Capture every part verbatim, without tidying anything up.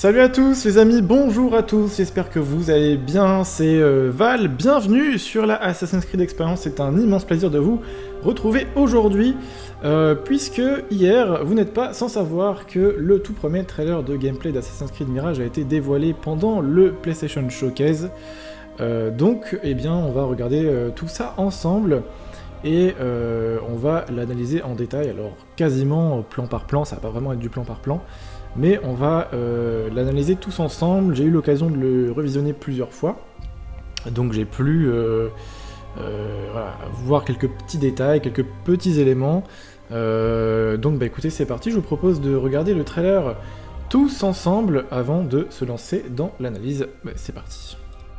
Salut à tous les amis, bonjour à tous, j'espère que vous allez bien, c'est euh, Val, bienvenue sur la Assassin's Creed Experience, c'est un immense plaisir de vous retrouver aujourd'hui, euh, puisque hier, vous n'êtes pas sans savoir que le tout premier trailer de gameplay d'Assassin's Creed Mirage a été dévoilé pendant le PlayStation Showcase, euh, donc eh bien on va regarder euh, tout ça ensemble, et euh, on va l'analyser en détail, alors quasiment plan par plan, ça va pas vraiment être du plan par plan, mais on va euh, l'analyser tous ensemble. J'ai eu l'occasion de le revisionner plusieurs fois, donc j'ai pu euh, euh, voilà, voir quelques petits détails, quelques petits éléments. Euh, donc bah écoutez, c'est parti, je vous propose de regarder le trailer tous ensemble avant de se lancer dans l'analyse. Bah, c'est parti.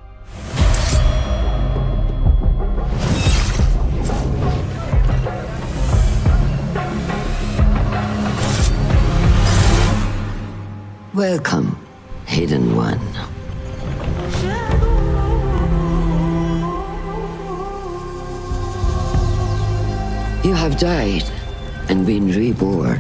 Welcome, Hidden One. You have died and been reborn.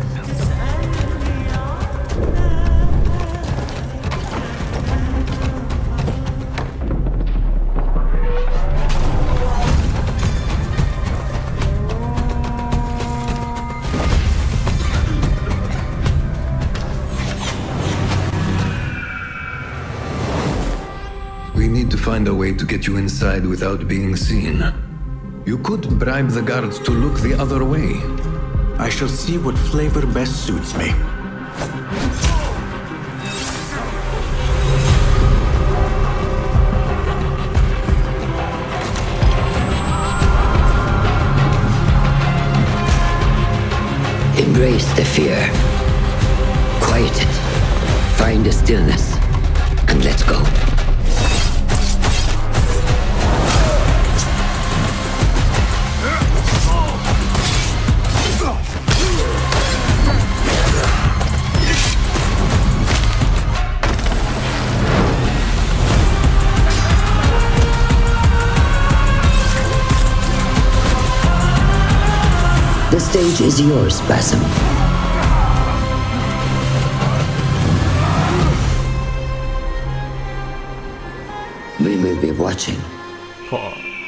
We need to find a way to get you inside without being seen. You could bribe the guards to look the other way. I shall see what flavor best suits me. Embrace the fear. Quiet it. Find the stillness. And let's go. The stage is yours, Basim. We will be watching. Oh.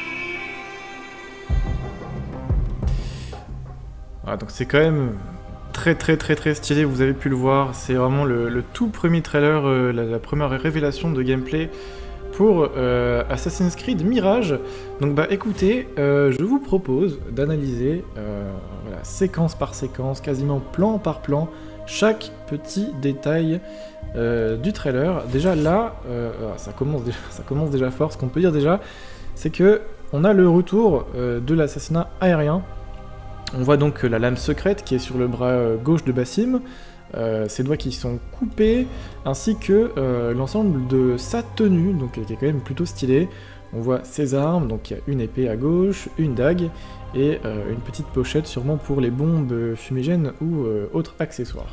Voilà, donc c'est quand même très très très très stylé, vous avez pu le voir, c'est vraiment le, le tout premier trailer, euh, la, la première révélation de gameplay pour euh, Assassin's Creed Mirage. Donc bah écoutez, euh, je vous propose d'analyser euh, voilà, séquence par séquence, quasiment plan par plan, chaque petit détail euh, du trailer. Déjà là, euh, ça, commence déjà, ça commence déjà fort. Ce qu'on peut dire déjà, c'est que on a le retour euh, de l'assassinat aérien. On voit donc la lame secrète qui est sur le bras gauche de Basim, euh, ses doigts qui sont coupés, ainsi que euh, l'ensemble de sa tenue, donc qui est quand même plutôt stylé. On voit ses armes, donc il y a une épée à gauche, une dague, et euh, une petite pochette sûrement pour les bombes fumigènes ou euh, autres accessoires.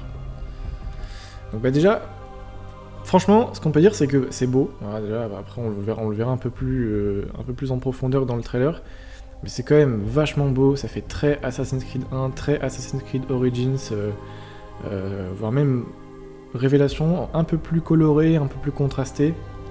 Donc bah déjà, franchement, ce qu'on peut dire c'est que c'est beau, voilà, déjà, bah, après on le verra, on le verra un peu plus, euh, un peu plus en profondeur dans le trailer, mais c'est quand même vachement beau, ça fait très Assassin's Creed un, très Assassin's Creed Origins, euh, euh, voire même révélation un peu plus colorée, un peu plus contrastée,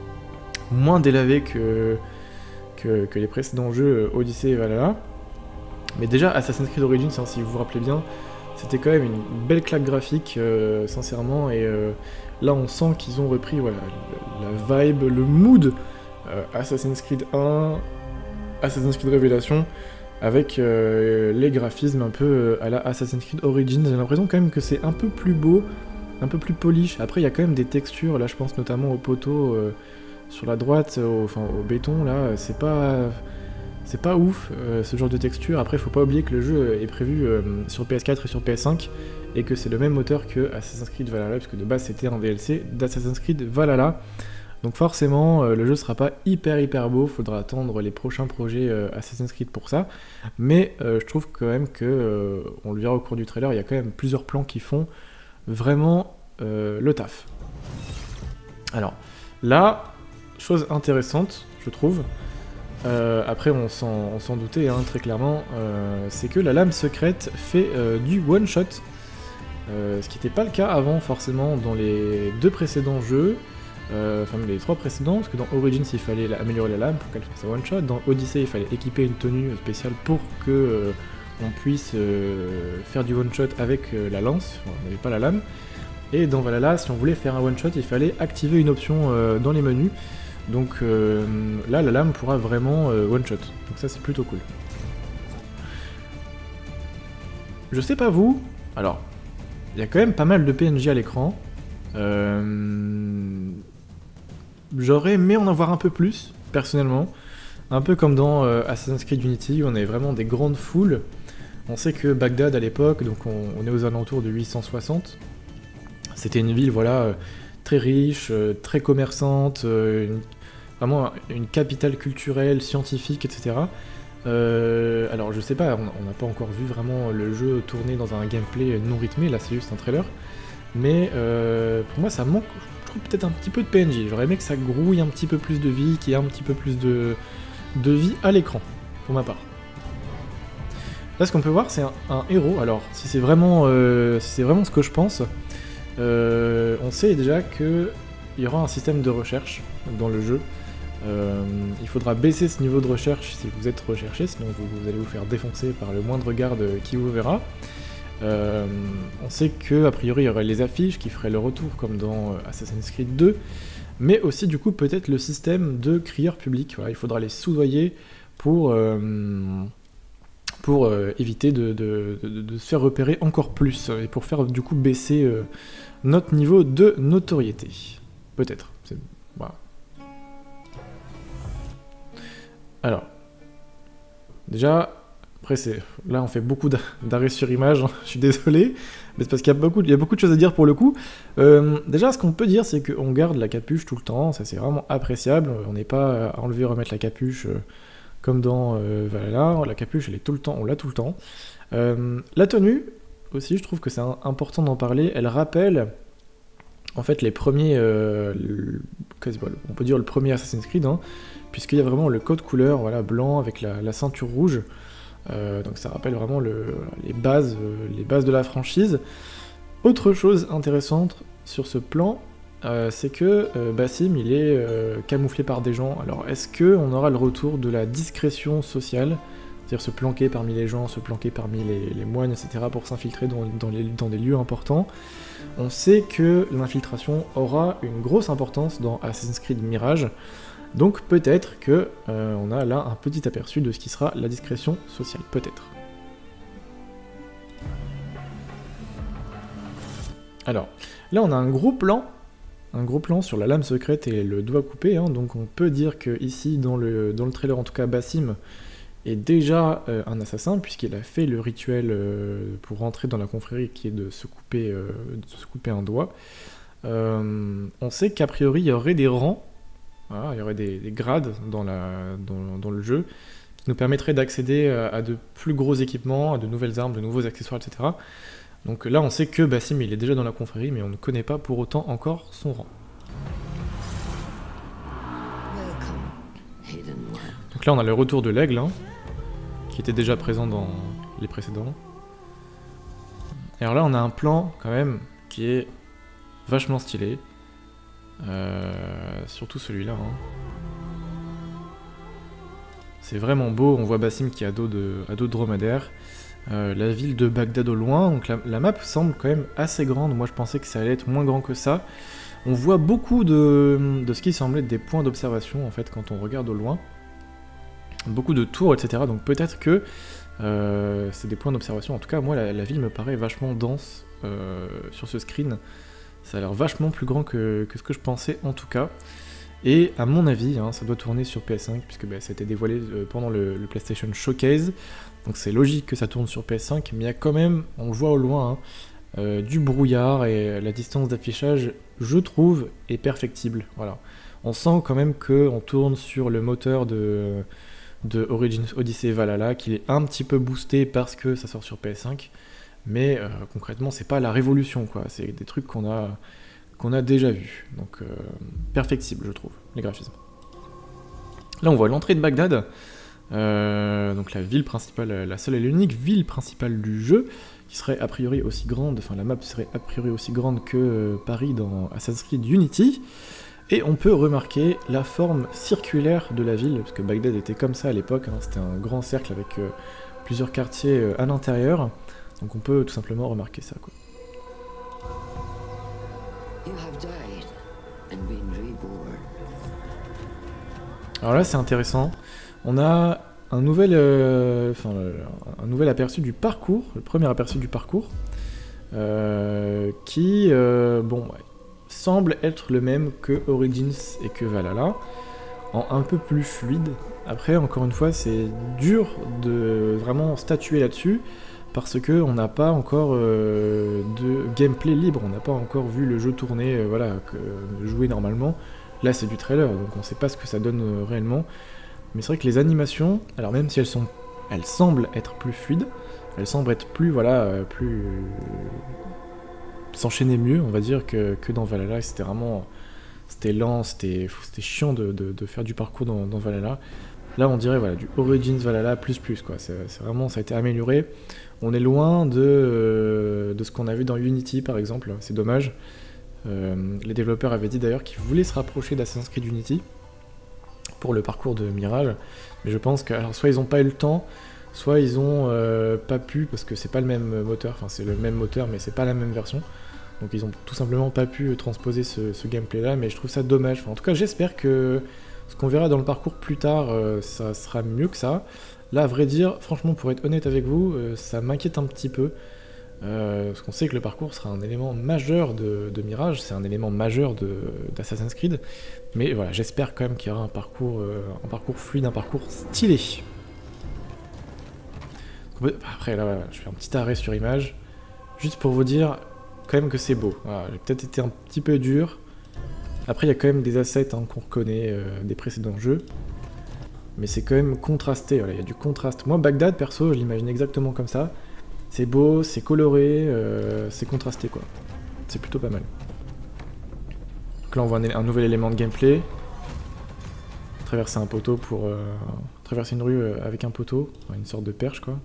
moins délavé que, que, que les précédents jeux Odyssey et Valhalla. Mais déjà Assassin's Creed Origins, hein, si vous vous rappelez bien, c'était quand même une belle claque graphique, euh, sincèrement, et euh, là on sent qu'ils ont repris voilà, la, la vibe, le mood euh, Assassin's Creed un, Assassin's Creed Révélation, avec euh, les graphismes un peu euh, à la Assassin's Creed Origins. J'ai l'impression quand même que c'est un peu plus beau, un peu plus polish. Après il y a quand même des textures, là je pense notamment aux poteaux euh, sur la droite, au, enfin au béton, là c'est pas... C'est pas ouf, euh, ce genre de texture. Après, faut pas oublier que le jeu est prévu euh, sur P S quatre et sur P S cinq, et que c'est le même moteur que Assassin's Creed Valhalla, puisque de base c'était un D L C d'Assassin's Creed Valhalla. Donc forcément, euh, le jeu sera pas hyper hyper beau, faudra attendre les prochains projets euh, Assassin's Creed pour ça. Mais euh, je trouve quand même que, euh, on le verra au cours du trailer, il y a quand même plusieurs plans qui font vraiment euh, le taf. Alors, là, chose intéressante, je trouve, Euh, après, on s'en doutait hein, très clairement, euh, c'est que la lame secrète fait euh, du one-shot. euh, ce qui n'était pas le cas avant forcément dans les deux précédents jeux, euh, enfin les trois précédents, parce que dans Origins il fallait la, améliorer la lame pour qu'elle fasse un one-shot, dans Odyssey il fallait équiper une tenue spéciale pour que euh, on puisse euh, faire du one-shot avec euh, la lance, enfin, on n'avait pas la lame, et dans Valhalla si on voulait faire un one-shot il fallait activer une option euh, dans les menus, donc euh, là la lame pourra vraiment euh, one-shot, donc ça c'est plutôt cool. Je sais pas vous, alors, il y a quand même pas mal de P N J à l'écran. Euh... J'aurais aimé en avoir un peu plus, personnellement. Un peu comme dans euh, Assassin's Creed Unity, où on avait vraiment des grandes foules. On sait que Bagdad à l'époque, donc on, on est aux alentours de huit cent soixante. C'était une ville, voilà, euh, très riche, euh, très commerçante, euh, une, vraiment une capitale culturelle, scientifique, et cetera. Euh, alors je sais pas, on n'a pas encore vu vraiment le jeu tourner dans un gameplay non rythmé, là c'est juste un trailer, mais euh, pour moi ça manque, je trouve peut-être un petit peu de P N J, j'aurais aimé que ça grouille un petit peu plus de vie, qu'il y ait un petit peu plus de, de vie à l'écran, pour ma part. Là ce qu'on peut voir c'est un, un héros, alors si c'est vraiment, euh, si c'est vraiment ce que je pense, euh, on sait déjà qu'il y aura un système de recherche dans le jeu. Euh, il faudra baisser ce niveau de recherche si vous êtes recherché, sinon vous, vous allez vous faire défoncer par le moindre garde qui vous verra. Euh, on sait que a priori il y aurait les affiches qui feraient le retour comme dans Assassin's Creed deux, mais aussi du coup peut-être le système de crieur public. Voilà, il faudra les soudoyer pour, euh, pour euh, éviter de, de, de, de se faire repérer encore plus et pour faire du coup baisser euh, notre niveau de notoriété. Peut-être. Voilà. Alors, déjà, après c'est, là on fait beaucoup d'arrêts sur image, hein, je suis désolé, mais c'est parce qu'il y a beaucoup, il y a beaucoup de choses à dire pour le coup. Euh, déjà, ce qu'on peut dire, c'est qu'on garde la capuche tout le temps, ça c'est vraiment appréciable, on n'est pas à enlever et remettre la capuche euh, comme dans euh, Valhalla, la capuche elle est tout le temps, on l'a tout le temps. Euh, la tenue, aussi, je trouve que c'est important d'en parler, elle rappelle en fait les premiers, euh, le, on peut dire le premier Assassin's Creed, hein, puisqu'il y a vraiment le code couleur, voilà, blanc avec la, la ceinture rouge, euh, donc ça rappelle vraiment le, les, bases, euh, les bases de la franchise. Autre chose intéressante sur ce plan, euh, c'est que euh, Basim il est euh, camouflé par des gens. Alors est-ce qu'on aura le retour de la discrétion sociale, c'est-à-dire se planquer parmi les gens, se planquer parmi les, les moines, et cetera pour s'infiltrer dans, dans, les, dans des lieux importants? On sait que l'infiltration aura une grosse importance dans Assassin's Creed Mirage, donc peut-être que euh, on a là un petit aperçu de ce qui sera la discrétion sociale, peut-être. Alors, là on a un gros plan, un gros plan sur la lame secrète et le doigt coupé, hein, donc on peut dire que ici, dans le, dans le trailer en tout cas, Basim est déjà euh, un assassin, puisqu'il a fait le rituel euh, pour rentrer dans la confrérie qui est de se couper, euh, de se couper un doigt. Euh, on sait qu'a priori il y aurait des rangs, voilà, il y aurait des, des grades dans, la, dans, dans le jeu, qui nous permettraient d'accéder à, à de plus gros équipements, à de nouvelles armes, de nouveaux accessoires, et cetera. Donc là on sait que Basim il est déjà dans la confrérie, mais on ne connaît pas pour autant encore son rang. Donc là on a le retour de l'aigle, hein, qui était déjà présent dans les précédents. Et alors là on a un plan quand même qui est vachement stylé, euh, surtout celui-là. Hein. C'est vraiment beau, on voit Basim qui a dos de, à dos de dromadaire. Euh, la ville de Bagdad au loin, donc la, la map semble quand même assez grande, moi je pensais que ça allait être moins grand que ça. On voit beaucoup de, de ce qui semble être des points d'observation en fait quand on regarde au loin. Beaucoup de tours, et cetera. Donc peut-être que euh, c'est des points d'observation. En tout cas, moi, la, la ville me paraît vachement dense euh, sur ce screen. Ça a l'air vachement plus grand que, que ce que je pensais, en tout cas. Et à mon avis, hein, ça doit tourner sur P S cinq, puisque bah, ça a été dévoilé euh, pendant le, le PlayStation Showcase. Donc c'est logique que ça tourne sur P S cinq, mais il y a quand même, on le voit au loin, hein, euh, du brouillard, et la distance d'affichage, je trouve, est perfectible. Voilà. On sent quand même qu'on tourne sur le moteur de... de Origins Odyssey Valhalla, qu'il est un petit peu boosté parce que ça sort sur P S cinq, mais euh, concrètement c'est pas la révolution, quoi, c'est des trucs qu'on a, qu'on a déjà vus, donc euh, perfectible je trouve, les graphismes. Là on voit l'entrée de Bagdad, euh, donc la ville principale, la seule et l'unique ville principale du jeu, qui serait a priori aussi grande, enfin la map serait a priori aussi grande que euh, Paris dans Assassin's Creed Unity. Et on peut remarquer la forme circulaire de la ville, parce que Bagdad était comme ça à l'époque, hein, c'était un grand cercle avec euh, plusieurs quartiers euh, à l'intérieur. Donc on peut tout simplement remarquer ça, quoi. Alors là c'est intéressant, on a un nouvel, euh, enfin, un nouvel aperçu du parcours, le premier aperçu du parcours, euh, qui euh, bon, semble être le même que Origins et que Valhalla, en un peu plus fluide. Après, encore une fois, c'est dur de vraiment statuer là-dessus, parce qu'on n'a pas encore euh, de gameplay libre, on n'a pas encore vu le jeu tourner, euh, voilà, que, jouer normalement. Là c'est du trailer, donc on sait pas ce que ça donne euh, réellement. Mais c'est vrai que les animations, alors même si elles sont, elles semblent être plus fluides, elles semblent être plus, voilà, euh, plus... Euh, s'enchaîner mieux, on va dire, que, que dans Valhalla. C'était vraiment... C'était lent, c'était chiant de, de, de faire du parcours dans, dans Valhalla. Là on dirait, voilà, du Origins Valhalla plus plus, quoi. C'est vraiment, ça a été amélioré. On est loin de, euh, de ce qu'on a vu dans Unity, par exemple, c'est dommage. Euh, les développeurs avaient dit d'ailleurs qu'ils voulaient se rapprocher d'Assassin's Creed Unity pour le parcours de Mirage, mais je pense que alors, soit ils n'ont pas eu le temps, soit ils ont euh, pas pu, parce que c'est pas le même moteur, enfin c'est le même moteur mais c'est pas la même version, donc ils ont tout simplement pas pu transposer ce, ce gameplay là, mais je trouve ça dommage. Enfin, en tout cas j'espère que ce qu'on verra dans le parcours plus tard, euh, ça sera mieux que ça. Là à vrai dire, franchement pour être honnête avec vous, euh, ça m'inquiète un petit peu. Euh, parce qu'on sait que le parcours sera un élément majeur de, de Mirage, c'est un élément majeur d'Assassin's Creed, mais voilà, j'espère quand même qu'il y aura un parcours, euh, un parcours fluide, un parcours stylé. Après là, voilà, je fais un petit arrêt sur image, juste pour vous dire quand même que c'est beau. Voilà, j'ai peut-être été un petit peu dur. Après il y a quand même des assets hein, qu'on reconnaît euh, des précédents jeux, mais c'est quand même contrasté, voilà, il y a du contraste. Moi Bagdad perso, je l'imagine exactement comme ça. C'est beau, c'est coloré, euh, c'est contrasté quoi. C'est plutôt pas mal. Donc là on voit un, un nouvel élément de gameplay. Traverser un poteau pour... Euh, traverser une rue euh, avec un poteau, enfin, une sorte de perche quoi.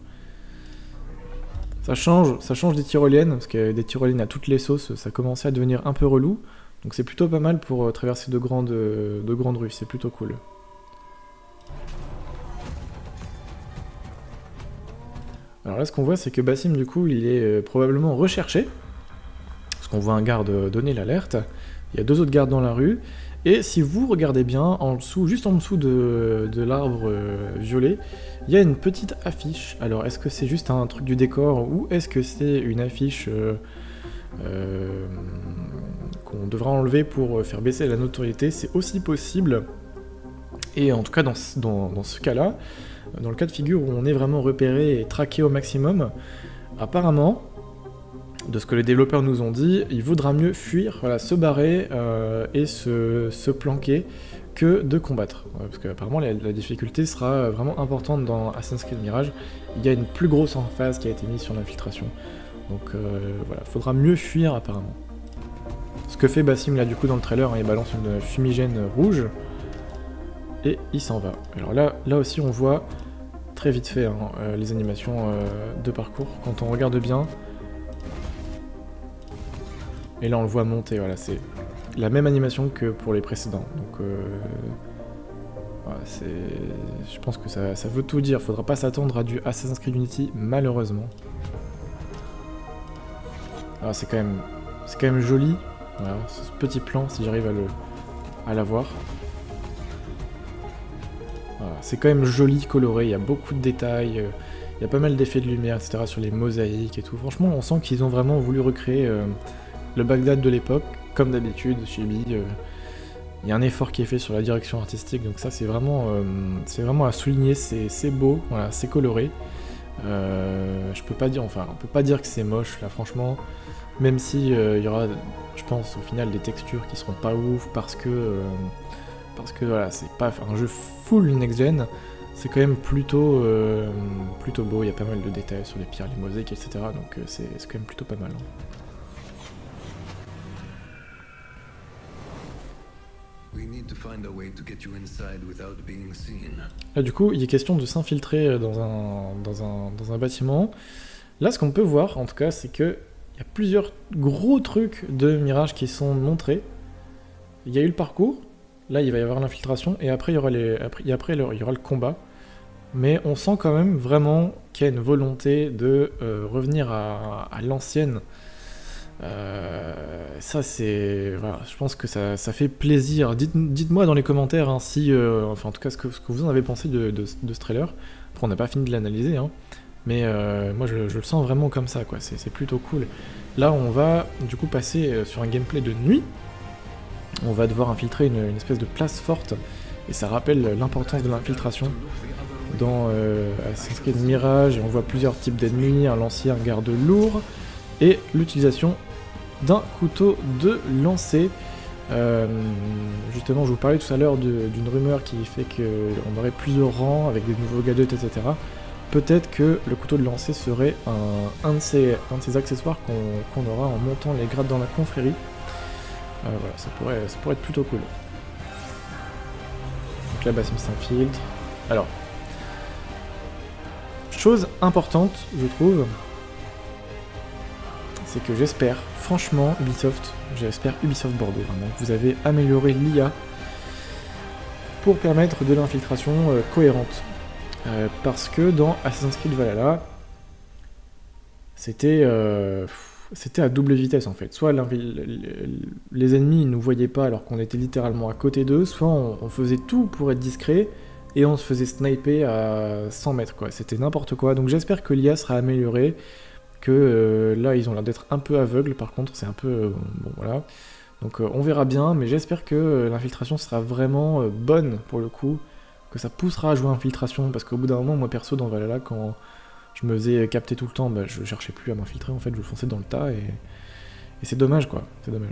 Ça change, ça change des tyroliennes, parce que des tyroliennes à toutes les sauces, ça commençait à devenir un peu relou. Donc c'est plutôt pas mal pour euh, traverser de grandes, euh, de grandes rues, c'est plutôt cool. Alors là, ce qu'on voit, c'est que Basim, du coup, il est euh, probablement recherché. Parce qu'on voit un garde donner l'alerte. Il y a deux autres gardes dans la rue. Et si vous regardez bien, en dessous, juste en dessous de, de l'arbre euh, violet, il y a une petite affiche. Alors, est-ce que c'est juste un truc du décor ou est-ce que c'est une affiche euh, euh, qu'on devra enlever pour faire baisser la notoriété? C'est aussi possible. Et en tout cas, dans, dans, dans ce cas-là, dans le cas de figure où on est vraiment repéré et traqué au maximum, apparemment, de ce que les développeurs nous ont dit, il vaudra mieux fuir, voilà, se barrer euh, et se, se planquer que de combattre. Ouais, parce qu'apparemment la, la difficulté sera vraiment importante dans Assassin's Creed Mirage. Il y a une plus grosse emphase qui a été mise sur l'infiltration. Donc euh, voilà, faudra mieux fuir apparemment. Ce que fait Basim là du coup dans le trailer, hein, il balance une fumigène rouge. Et il s'en va. Alors là, là aussi on voit très vite fait hein, euh, les animations euh, de parcours, quand on regarde bien. Et là on le voit monter, voilà, c'est la même animation que pour les précédents. Donc euh, voilà, c'est, je pense que ça, ça veut tout dire, faudra pas s'attendre à du Assassin's Creed Unity malheureusement. Alors c'est quand même, c'est quand même joli, voilà, ce petit plan si j'arrive à le, à l'avoir. Voilà, c'est quand même joli, coloré, il y a beaucoup de détails, euh, il y a pas mal d'effets de lumière, et cetera sur les mosaïques et tout. Franchement, on sent qu'ils ont vraiment voulu recréer euh, le Bagdad de l'époque, comme d'habitude chez Ubi. Euh, il y a un effort qui est fait sur la direction artistique, donc ça c'est vraiment, euh, c'est vraiment à souligner, c'est beau, voilà, c'est coloré. Euh, je peux pas dire, enfin, on peut pas dire que c'est moche là, franchement. Même si euh, il y aura, je pense, au final des textures qui seront pas ouf parce que. Euh, Parce que voilà, c'est pas un jeu full next-gen, c'est quand même plutôt, euh, plutôt beau, il y a pas mal de détails sur les pierres, les mosaïques, et cetera. Donc euh, c'est quand même plutôt pas mal. Hein. Là du coup, il est question de s'infiltrer dans un, dans, un, dans un bâtiment. Là, ce qu'on peut voir, en tout cas, c'est que il y a plusieurs gros trucs de Mirage qui sont montrés. Il y a eu le parcours, là il va y avoir l'infiltration, et après il y aura, les, après, et après, il y aura le combat. Mais on sent quand même vraiment qu'il y a une volonté de euh, revenir à, à l'ancienne. Euh, ça c'est... Voilà, je pense que ça, ça fait plaisir. Dites, dites-moi dans les commentaires hein, si... Euh, enfin en tout cas ce que, ce que vous en avez pensé de, de, de ce trailer. Après on n'a pas fini de l'analyser, hein. Mais euh, moi je, je le sens vraiment comme ça, quoi. C'est, c'est plutôt cool. Là on va du coup passer sur un gameplay de nuit. On va devoir infiltrer une, une espèce de place forte. Et ça rappelle l'importance de l'infiltration dans euh, Assassin's Creed Mirage. Et on voit plusieurs types d'ennemis, un lancier, un garde lourd. Et l'utilisation d'un couteau de lancer. Euh, justement je vous parlais tout à l'heure d'une rumeur qui fait qu'on aurait plusieurs rangs avec des nouveaux gadgets, et cetera. Peut-être que le couteau de lancer serait un, un, de, ces, un de ces accessoires qu'on qu'on aura en montant les grades dans la confrérie. Euh, voilà, ça pourrait, ça pourrait être plutôt cool. Donc là, Basim s'infiltre. Alors, chose importante, je trouve, c'est que j'espère, franchement, Ubisoft, j'espère Ubisoft Bordeaux, vraiment, que vous avez amélioré l'I A pour permettre de l'infiltration euh, cohérente. Euh, parce que dans Assassin's Creed Valhalla, c'était euh, c'était à double vitesse en fait. Soit les ennemis ne nous voyaient pas alors qu'on était littéralement à côté d'eux, soit on, on faisait tout pour être discret et on se faisait sniper à cent mètres, quoi. C'était n'importe quoi. Donc j'espère que l'I A sera améliorée, que euh, là ils ont l'air d'être un peu aveugles par contre, c'est un peu... Euh, bon voilà. Donc euh, on verra bien, mais j'espère que euh, l'infiltration sera vraiment euh, bonne pour le coup, que ça poussera à jouer infiltration, parce qu'au bout d'un moment, moi perso dans Valhalla, quand je me faisais capter tout le temps, bah, je cherchais plus à m'infiltrer en fait, je fonçais dans le tas, et, et c'est dommage quoi, c'est dommage.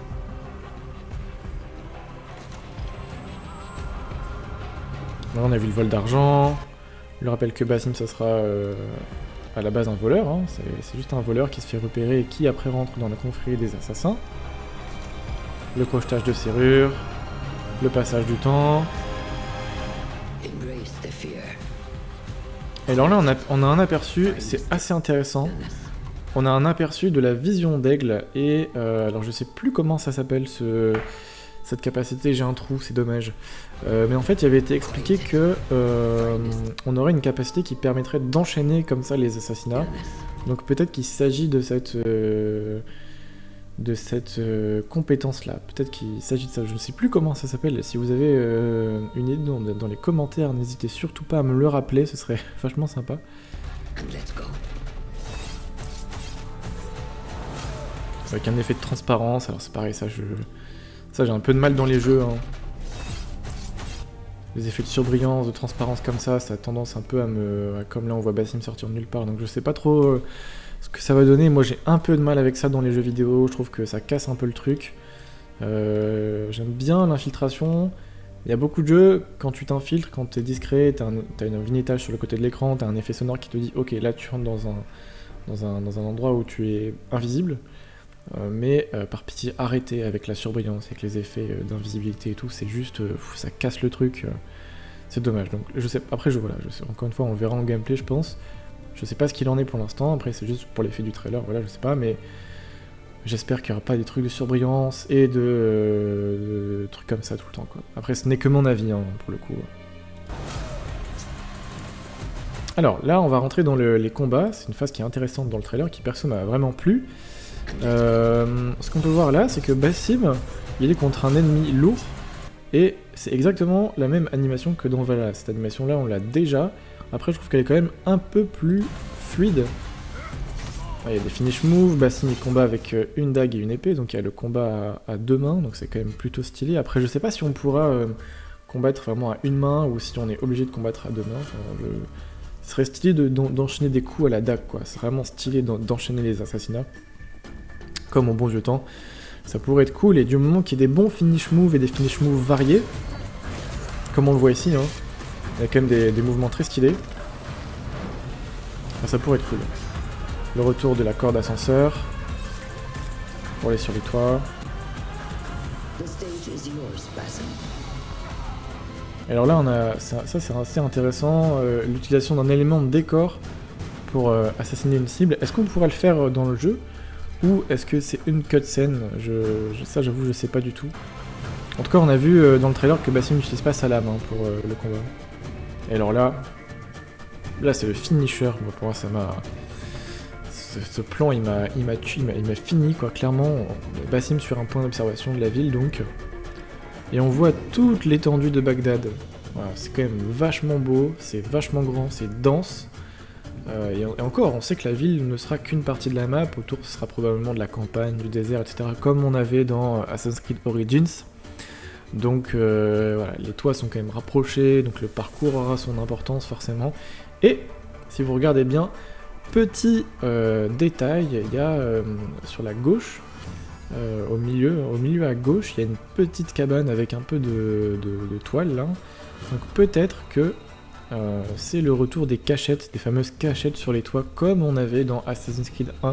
Là on a vu le vol d'argent, je le rappelle que Basim ça sera euh, à la base un voleur, hein. C'est juste un voleur qui se fait repérer et qui après rentre dans la confrérie des assassins. Le crochetage de serrure, le passage du temps... Et alors là, on a, on a un aperçu, c'est assez intéressant. On a un aperçu de la vision d'aigle, et euh, alors je sais plus comment ça s'appelle, ce, cette capacité, j'ai un trou, c'est dommage. Euh, mais en fait, il avait été expliqué que euh, on aurait une capacité qui permettrait d'enchaîner comme ça les assassinats. Donc peut-être qu'il s'agit de cette... Euh, de cette euh, compétence-là. Peut-être qu'il s'agit de ça, je ne sais plus comment ça s'appelle. Si vous avez euh, une idée dans, dans les commentaires, n'hésitez surtout pas à me le rappeler, ce serait vachement sympa. Avec un effet de transparence, alors c'est pareil, ça je... ça j'ai un peu de mal dans les jeux. Hein. Les effets de surbrillance, de transparence comme ça, ça a tendance un peu à me... Comme là on voit Basim sortir de nulle part, donc je sais pas trop... Euh... ce que ça va donner. Moi j'ai un peu de mal avec ça dans les jeux vidéo, je trouve que ça casse un peu le truc. Euh, J'aime bien l'infiltration. Il y a beaucoup de jeux, quand tu t'infiltres, quand t'es discret, t'as un, t'as une vignettage sur le côté de l'écran, t'as un effet sonore qui te dit ok là tu rentres dans un, dans un, dans un endroit où tu es invisible, euh, mais euh, par pitié arrêtez avec la surbrillance, avec les effets euh, d'invisibilité et tout, c'est juste, euh, ça casse le truc, euh, c'est dommage. Donc je sais, après je, voilà, je sais, encore une fois on le verra en gameplay je pense. Je sais pas ce qu'il en est pour l'instant, après c'est juste pour l'effet du trailer, voilà, je sais pas, mais j'espère qu'il n'y aura pas des trucs de surbrillance et de, euh, de trucs comme ça tout le temps, quoi. Après ce n'est que mon avis, hein, pour le coup. Alors là, on va rentrer dans le, les combats, c'est une phase qui est intéressante dans le trailer, qui perso m'a vraiment plu. Euh, ce qu'on peut voir là, c'est que Basim, il est contre un ennemi lourd, et c'est exactement la même animation que dans Valhalla. Cette animation-là, on l'a déjà. Après, je trouve qu'elle est quand même un peu plus fluide. Il y a des finish moves, Basim il combat avec une dague et une épée, donc il y a le combat à, à deux mains, donc c'est quand même plutôt stylé. Après, je sais pas si on pourra euh, combattre vraiment à une main, ou si on est obligé de combattre à deux mains. Enfin, je... Ce serait stylé d'enchaîner de, des coups à la dague, quoi. C'est vraiment stylé d'enchaîner les assassinats, comme au bon vieux temps. Ça pourrait être cool, et du moment qu'il y ait des bons finish moves et des finish moves variés, comme on le voit ici, hein. Il y a quand même des, des mouvements très stylés. Enfin, ça pourrait être cool. Le retour de la corde ascenseur. Pour aller sur les toits. Alors là, on a ça, ça c'est assez intéressant. Euh, L'utilisation d'un élément de décor pour euh, assassiner une cible. Est-ce qu'on pourrait le faire dans le jeu ou est-ce que c'est une cutscene? je, je, Ça j'avoue je sais pas du tout. En tout cas on a vu euh, dans le trailer que Basim n'utilise pas sa lame hein, pour euh, le combat. Et alors là, là c'est le finisher, bon, pour moi ça m'a... Ce, ce plan il m'a il m'a tué, il m'a fini quoi, clairement. Basim sur un point d'observation de la ville donc. Et on voit toute l'étendue de Bagdad. Voilà, c'est quand même vachement beau, c'est vachement grand, c'est dense. Euh, et, et encore, on sait que la ville ne sera qu'une partie de la map, autour ce sera probablement de la campagne, du désert, et cetera. Comme on avait dans Assassin's Creed Origins. Donc euh, voilà, les toits sont quand même rapprochés, donc le parcours aura son importance forcément. Et si vous regardez bien, petit euh, détail, il y a euh, sur la gauche, euh, au milieu, au milieu à gauche, il y a une petite cabane avec un peu de, de, de toile là. Donc peut-être que euh, c'est le retour des cachettes, des fameuses cachettes sur les toits comme on avait dans Assassin's Creed un.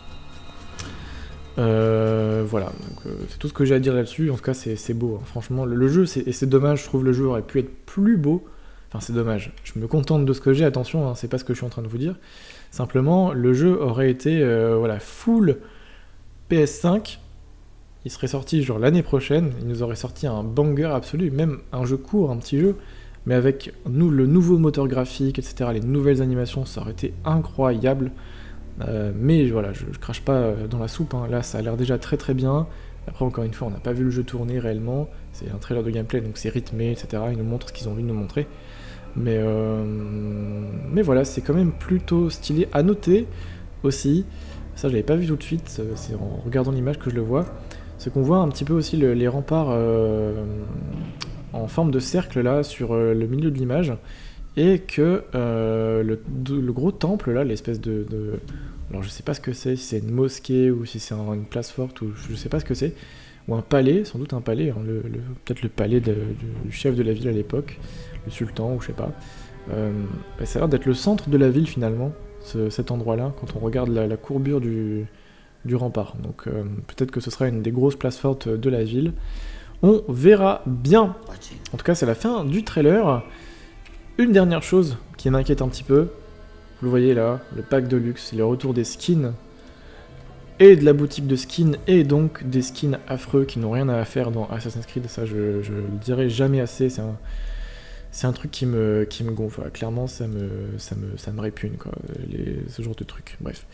Euh, voilà, donc, euh, c'est tout ce que j'ai à dire là-dessus. En tout cas, c'est beau. Hein. Franchement, le, le jeu, et c'est dommage, je trouve le jeu aurait pu être plus beau. Enfin, c'est dommage. Je me contente de ce que j'ai, attention, hein, c'est pas ce que je suis en train de vous dire. Simplement, le jeu aurait été euh, voilà, full P S cinq. Il serait sorti genre l'année prochaine. Il nous aurait sorti un banger absolu, même un jeu court, un petit jeu. Mais avec nous, le nouveau moteur graphique, et cetera, les nouvelles animations, ça aurait été incroyable. Euh, mais voilà, je, je crache pas dans la soupe, hein. Là ça a l'air déjà très très bien. Après encore une fois, on n'a pas vu le jeu tourner réellement, c'est un trailer de gameplay donc c'est rythmé, et cetera. Ils nous montrent ce qu'ils ont envie de nous montrer. Mais, euh... mais voilà, c'est quand même plutôt stylé. À noter aussi, ça je l'avais pas vu tout de suite, c'est en regardant l'image que je le vois, c'est qu'on voit un petit peu aussi le, les remparts euh, en forme de cercle là sur euh, le milieu de l'image. Et que euh, le, le gros temple là, l'espèce de, de... Alors je sais pas ce que c'est, si c'est une mosquée ou si c'est un, une place forte, ou je sais pas ce que c'est. Ou un palais, sans doute un palais, hein, le, le, peut-être le palais de, du, du chef de la ville à l'époque, le sultan ou je sais pas. Euh, bah, ça a l'air d'être le centre de la ville finalement, ce, cet endroit-là, quand on regarde la, la courbure du, du rempart. Donc euh, peut-être que ce sera une des grosses places fortes de la ville. On verra bien. En tout cas c'est la fin du trailer. Une dernière chose qui m'inquiète un petit peu, vous le voyez là, le pack de luxe, le retour des skins, et de la boutique de skins, et donc des skins affreux qui n'ont rien à faire dans Assassin's Creed, ça je, je le dirai jamais assez, c'est un, c'est un truc qui me, qui me gonfle, voilà, clairement ça me, ça me, ça me répugne, quoi, les, ce genre de trucs, bref.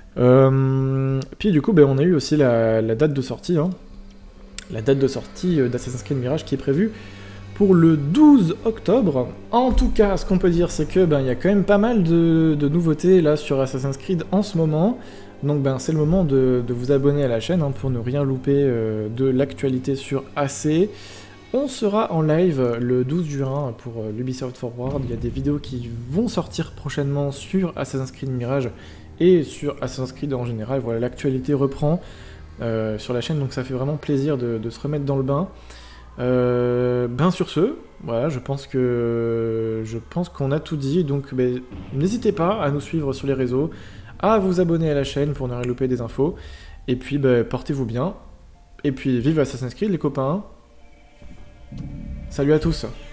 Euh, puis du coup, ben, on a eu aussi la, la date de sortie, hein, la date de sortie d'Assassin's Creed Mirage qui est prévue pour le douze octobre. En tout cas, ce qu'on peut dire, c'est que ben, y a quand même pas mal de, de nouveautés là sur Assassin's Creed en ce moment. Donc ben, c'est le moment de, de vous abonner à la chaîne hein, pour ne rien louper euh, de l'actualité sur A C. On sera en live le douze juin pour euh, l'Ubisoft Forward. Il y a des vidéos qui vont sortir prochainement sur Assassin's Creed Mirage et sur Assassin's Creed en général. Voilà, l'actualité reprend euh, sur la chaîne, donc ça fait vraiment plaisir de, de se remettre dans le bain. Euh, ben sur ce, voilà, je pense que je pense qu'on a tout dit, donc ben, n'hésitez pas à nous suivre sur les réseaux, à vous abonner à la chaîne pour ne rien louper des infos, et puis ben, portez-vous bien, et puis vive Assassin's Creed les copains, salut à tous.